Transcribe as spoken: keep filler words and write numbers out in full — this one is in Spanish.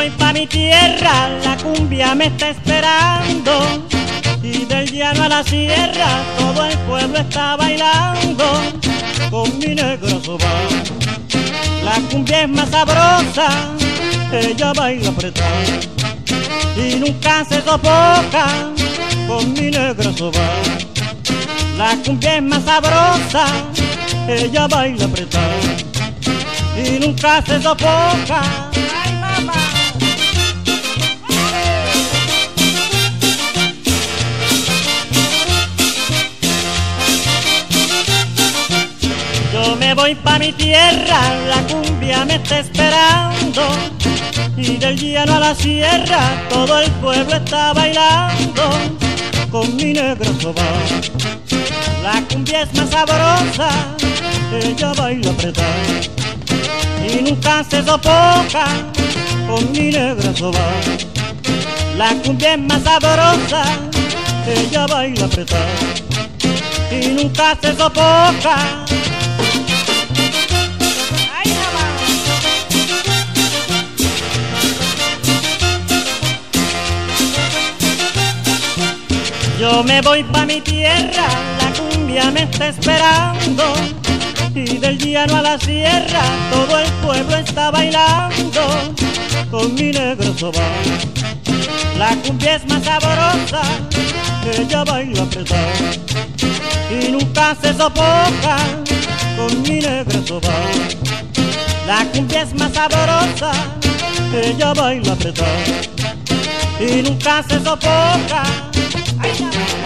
voy pa' mi tierra, la cumbia me está esperando. Y del llano a la sierra, todo el pueblo está bailando con mi negro sobar. La cumbia es más sabrosa, ella baila apretada y nunca se sofoca con mi negro sobar. La cumbia es más sabrosa, ella baila apretada y nunca se sofoca. ¡Ay, mamá! Yo me voy pa' mi tierra, la cumbia me está esperando. Y del llano a la sierra, todo el pueblo está bailando con mi negro sobar. La cumbia es más sabrosa, ella baila apretada y nunca se sofoca con mi negro sobar. La cumbia es más sabrosa, ella baila apretada y nunca se sofoca. Yo me voy pa' mi tierra, la cumbia me está esperando. Y del llano a la sierra, todo el pueblo está bailando con mi negro sobar. La cumbia es más sabrosa, ella baila apretada y nunca se sofoca con mi negro sobar. La cumbia es más sabrosa, ella baila apretada y nunca se sofoca. Ay,